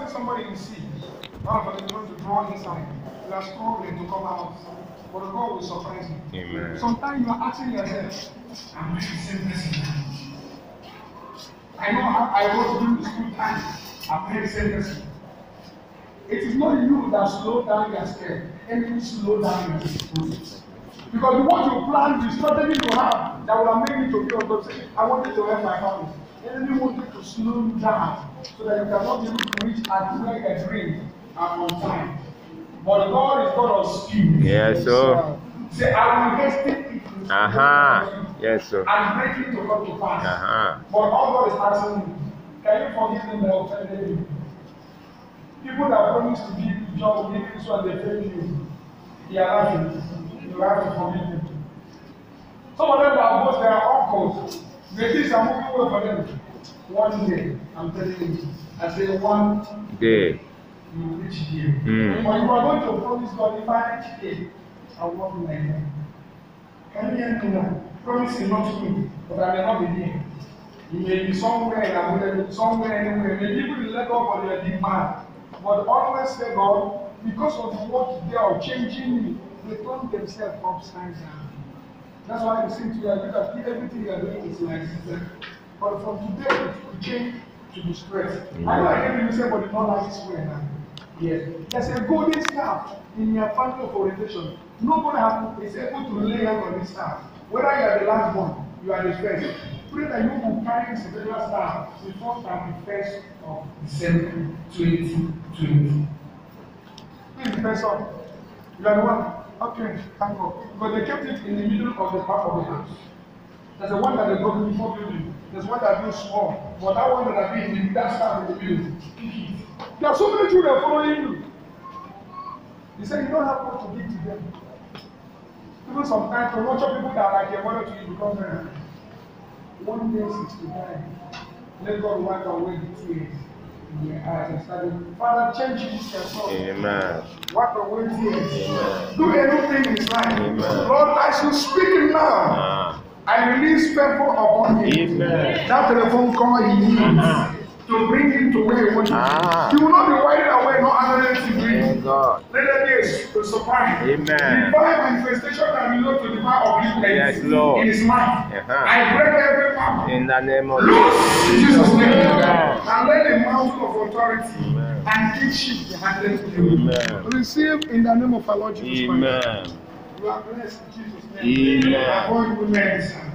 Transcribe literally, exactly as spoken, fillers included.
somebody in sea, one of them is going to draw inside. You are struggling to come out. But God will surprise you. Amen. Sometimes you are asking yourself, am I the same person? I know how I was during the school time. I'm not the same person. It is not you that slow down your step. Enemy slow down your process. Because what you plan, the strategy you have that will make you to be on top, say, I want you to help my family. Enemy want you to slow down so that you cannot be able to reach and where your dream are on time. But God is God of speed. Yes, sir. Say, I will hasten it. Uh-huh. Yes, sir. And break it to come to pass. Uh-huh. But all God is asking you, can you forgive them that offended you? People that promise to give you job, give you so and they fail you, they are laughing. You have to forgive them. Some of them that boast their uncles, they think I'm moving away for them. One day, I'm telling you, I say one day. You will reach here. Mm. But you are going to promise God, if I reach here, I will not be like that. Can you hear me now? Promise not to me, but I may not be here. You may be somewhere in Abuja, somewhere anywhere. Maybe people in Lagos, but you are big man. But always say, God, because of what they are changing me, they turn themselves upside down. That's why you seem to you look at everything you are doing is like this. But from today, it will change to be stressed. Mm-hmm. I know I hear you say, but it's not like this way now. Yes. There's a golden staff in your family of orientation. Nobody has, is able to lay hands on this staff. Whether you are the last one, you are the first. Pray that you will carry this particular staff before thirty-first of December twenty twenty. Who is the first one? You are the one. Okay, thank God. But they kept it in the middle of the back of the house. There's the one that they broke before building. There's one that is small. But that one that I built in that staff in the middle. There are so many children following you. He said you don't have what to give to them. Even sometimes to nurture people that are like your mother to you become very happy. One day sixty-nine, let God wipe away the tears in your eyes and start to, Father, change this yourself. Amen. Wipe away tears. Amen. Do anything in his life. Amen. Lord, as you speak now, Uh-huh. I release people upon him. Amen. That telephone call he needs Uh-huh. to bring him to where he wants Ah. to be. He will not be winding away, no other to bring. Thank God. Let there be a surprise. Amen. Divine manifestation can be known to divine upliftment Yes, Lord. in his mind. Uh-huh. I break every power. In the name of Loose in Jesus' name. Amen. And let the mountain of authority Amen. and kingship be handed to you. Amen. Receive in the name of our Lord Jesus Christ. Amen. You are blessed in Jesus' name. Amen. Avoid women.